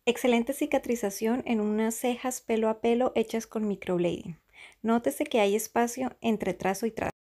Excelente cicatrización en unas cejas pelo a pelo hechas con microblading. Nótese que hay espacio entre trazo y trazo.